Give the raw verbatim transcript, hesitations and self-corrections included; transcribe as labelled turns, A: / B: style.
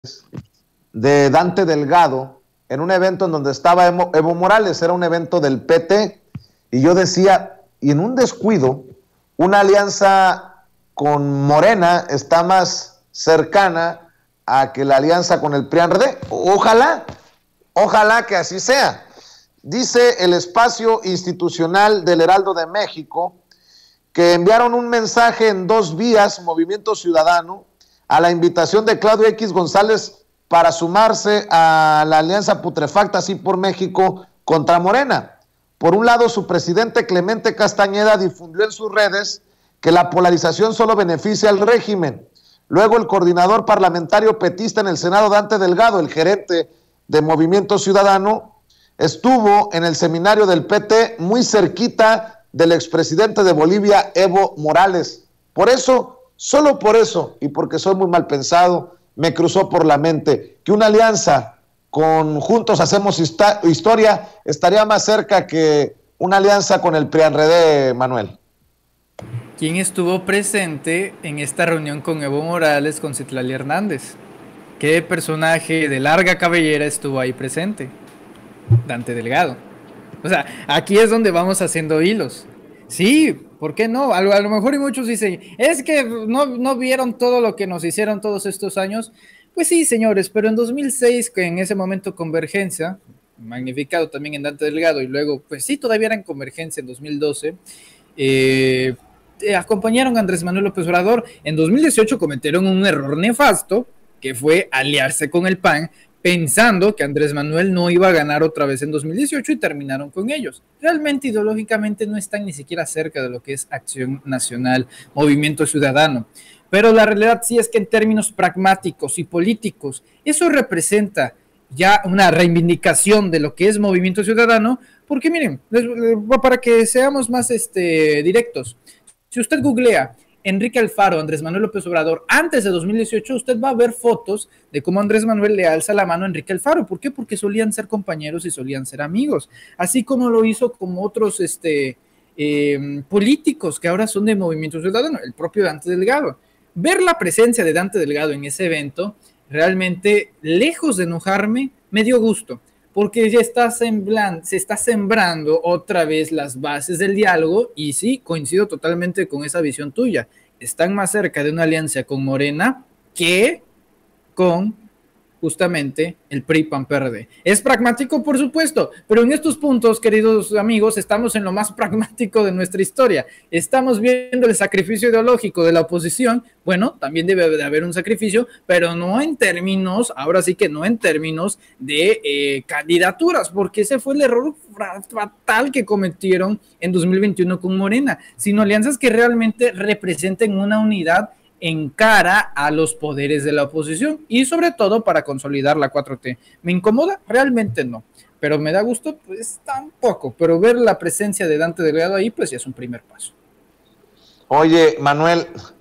A: de Dante Delgado en un evento en donde estaba Evo, Evo Morales, era un evento del P T, y yo decía, y en un descuido, una alianza con Morena está más cercana a que la alianza con el P R I A N R D. Ojalá, ojalá que así sea. Dice el espacio institucional del Heraldo de México que enviaron un mensaje en dos vías, Movimiento Ciudadano, a la invitación de Claudio X González para sumarse a la alianza putrefacta Sí por México contra Morena. Por un lado, su presidente Clemente Castañeda difundió en sus redes que la polarización solo beneficia al régimen. Luego, el coordinador parlamentario petista en el Senado, Dante Delgado, el gerente de Movimiento Ciudadano, estuvo en el seminario del P T muy cerquita del expresidente de Bolivia, Evo Morales. Por eso, solo por eso, y porque soy muy mal pensado, me cruzó por la mente que una alianza con Juntos Hacemos Historia estaría más cerca que una alianza con el P R I A N R D, Manuel.
B: ¿Quién estuvo presente en esta reunión con Evo Morales, con Citlali Hernández? ¿Qué personaje de larga cabellera estuvo ahí presente? Dante Delgado. O sea, aquí es donde vamos haciendo hilos. Sí, ¿por qué no? A lo, a lo mejor y muchos dicen, es que no, no vieron todo lo que nos hicieron todos estos años. Pues sí, señores, pero en dos mil seis, que en ese momento Convergencia, magnificado también en Dante Delgado, y luego, pues sí, todavía era en Convergencia en dos mil doce, eh, eh, acompañaron a Andrés Manuel López Obrador. En dos mil dieciocho cometieron un error nefasto, que fue aliarse con el P A N, pensando que Andrés Manuel no iba a ganar otra vez en dos mil dieciocho y terminaron con ellos. Realmente ideológicamente no están ni siquiera cerca de lo que es Acción Nacional, Movimiento Ciudadano. Pero la realidad sí es que en términos pragmáticos y políticos, eso representa ya una reivindicación de lo que es Movimiento Ciudadano, porque miren, para que seamos más este, directos, si usted googlea Enrique Alfaro, Andrés Manuel López Obrador, antes de dos mil dieciocho, usted va a ver fotos de cómo Andrés Manuel le alza la mano a Enrique Alfaro. ¿Por qué? Porque solían ser compañeros y solían ser amigos, así como lo hizo con otros este, eh, políticos que ahora son de Movimiento Ciudadano, el propio Dante Delgado. Ver la presencia de Dante Delgado en ese evento, realmente, lejos de enojarme, me dio gusto, porque ya está sembrando, se está sembrando otra vez las bases del diálogo, y sí, coincido totalmente con esa visión tuya. Están más cerca de una alianza con Morena que con justamente el P R I, P A N, P R D. Es pragmático, por supuesto, pero en estos puntos, queridos amigos, estamos en lo más pragmático de nuestra historia. Estamos viendo el sacrificio ideológico de la oposición. Bueno, también debe de haber un sacrificio, pero no en términos, ahora sí que no en términos de eh, candidaturas, porque ese fue el error fatal que cometieron en dos mil veintiuno con Morena, sino alianzas que realmente representen una unidad en cara a los poderes de la oposición y sobre todo para consolidar la cuatro T. ¿Me incomoda? Realmente no. Pero me da gusto, pues tampoco. Pero ver la presencia de Dante Delgado ahí, pues ya es un primer paso.
A: Oye, Manuel,